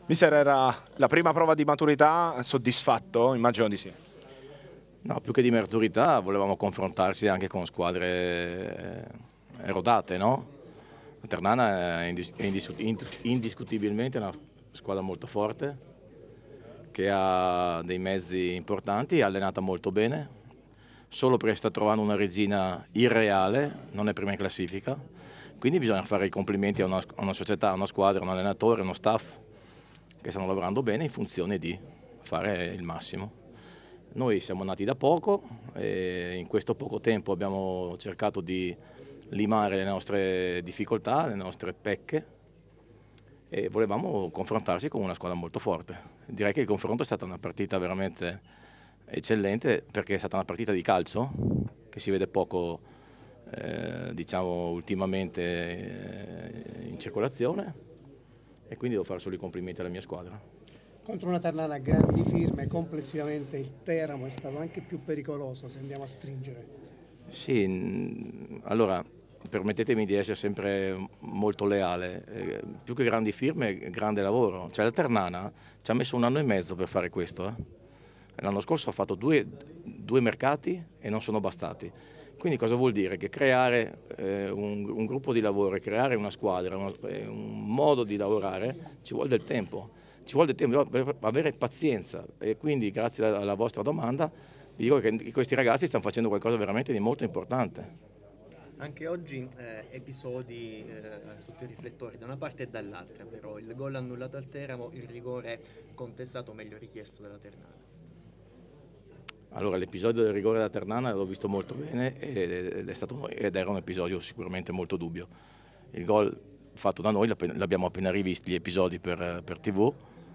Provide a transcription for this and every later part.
Mister, era la prima prova di maturità, soddisfatto? Immagino di sì. No, più che di maturità volevamo confrontarsi anche con squadre erodate, no? La Ternana è indiscutibilmente una squadra molto forte, che ha dei mezzi importanti, è allenata molto bene, solo perché sta trovando una regina irreale, non è prima in classifica, quindi bisogna fare i complimenti a una società, a una squadra, a un allenatore, a uno staff che stanno lavorando bene in funzione di fare il massimo. Noi siamo nati da poco e in questo poco tempo abbiamo cercato di limare le nostre difficoltà, le nostre pecche e volevamo confrontarsi con una squadra molto forte. Direi che il confronto è stata una partita veramente eccellente perché è stata una partita di calcio che si vede poco diciamo ultimamente in circolazione e quindi devo fare solo i complimenti alla mia squadra. Contro una Ternana a grandi firme, complessivamente il Teramo è stato anche più pericoloso se andiamo a stringere. Sì, allora permettetemi di essere sempre molto leale, più che grandi firme, grande lavoro. Cioè la Ternana ci ha messo 1 anno e mezzo per fare questo. L'anno scorso ha fatto due mercati e non sono bastati. Quindi cosa vuol dire? Che creare un gruppo di lavoro, creare una squadra, un modo di lavorare ci vuole del tempo. Ci vuole del tempo per avere pazienza e quindi grazie alla vostra domanda vi dico che questi ragazzi stanno facendo qualcosa veramente di molto importante. Anche oggi episodi sotto i riflettori da una parte e dall'altra, però il gol annullato al Teramo, il rigore contestato, meglio richiesto dalla Ternana. Allora l'episodio del rigore della Ternana l'ho visto molto bene ed era un episodio sicuramente molto dubbio. Il gol fatto da noi l'abbiamo appena rivisti gli episodi per TV,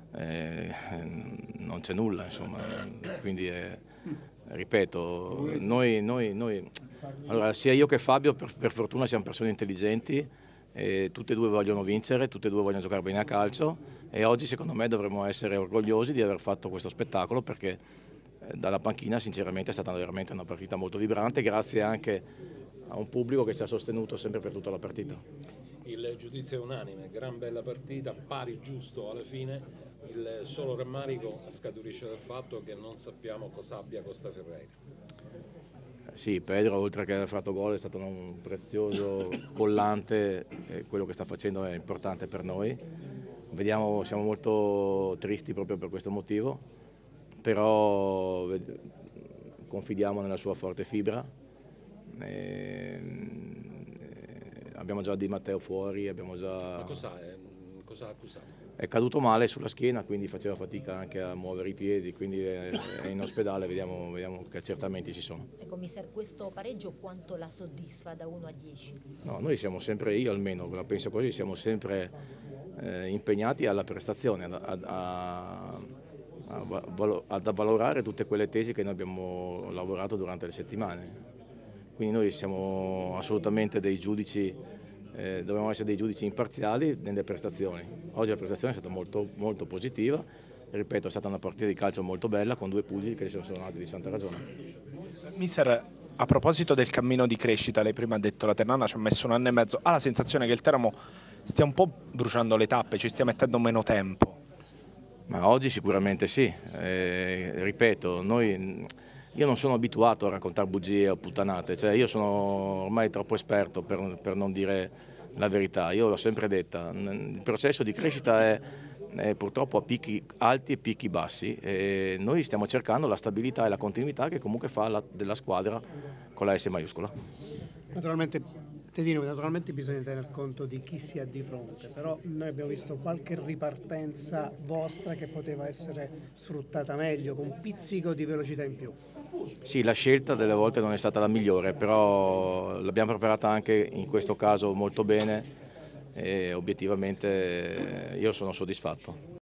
non c'è nulla insomma, quindi ripeto, allora, sia io che Fabio per fortuna siamo persone intelligenti, tutte e due vogliono vincere, tutte e due vogliono giocare bene a calcio e oggi secondo me dovremmo essere orgogliosi di aver fatto questo spettacolo perché dalla panchina sinceramente è stata veramente una partita molto vibrante grazie anche a un pubblico che ci ha sostenuto sempre per tutta la partita. Il giudizio è unanime, gran bella partita, pari giusto alla fine, il solo rammarico scaturisce dal fatto che non sappiamo cosa abbia Costa Ferreira. Sì, Pedro oltre che aver fatto gol è stato un prezioso collante, quello che sta facendo è importante per noi. Vediamo, siamo molto tristi proprio per questo motivo, però confidiamo nella sua forte fibra. Abbiamo già Di Matteo fuori, abbiamo già... Ma cosa ha accusato? È caduto male sulla schiena, quindi faceva fatica anche a muovere i piedi, quindi è in ospedale, vediamo che accertamenti ci sono. Ecco, mister, questo pareggio quanto la soddisfa da 1 a 10? No, noi siamo sempre, io almeno la penso così, siamo sempre impegnati alla prestazione, ad avvalorare tutte quelle tesi che noi abbiamo lavorato durante le settimane. Quindi noi siamo assolutamente dei giudici, dobbiamo essere dei giudici imparziali nelle prestazioni. Oggi la prestazione è stata molto, molto positiva, ripeto è stata una partita di calcio molto bella con 2 pugili che sono nati di santa ragione. Mister, a proposito del cammino di crescita, lei prima ha detto la Ternana ci ha messo 1 anno e mezzo, ha la sensazione che il Teramo stia un po' bruciando le tappe, ci stia mettendo meno tempo? Ma oggi sicuramente sì, ripeto, io non sono abituato a raccontare bugie o puttanate, cioè io sono ormai troppo esperto per non dire la verità, io l'ho sempre detta, il processo di crescita è purtroppo a picchi alti e picchi bassi e noi stiamo cercando la stabilità e la continuità che comunque fa della squadra con la S maiuscola. Naturalmente, Tedino, naturalmente bisogna tener conto di chi si ha di fronte, però noi abbiamo visto qualche ripartenza vostra che poteva essere sfruttata meglio, con un pizzico di velocità in più. Sì, la scelta delle volte non è stata la migliore, però l'abbiamo preparata anche in questo caso molto bene e obiettivamente io sono soddisfatto.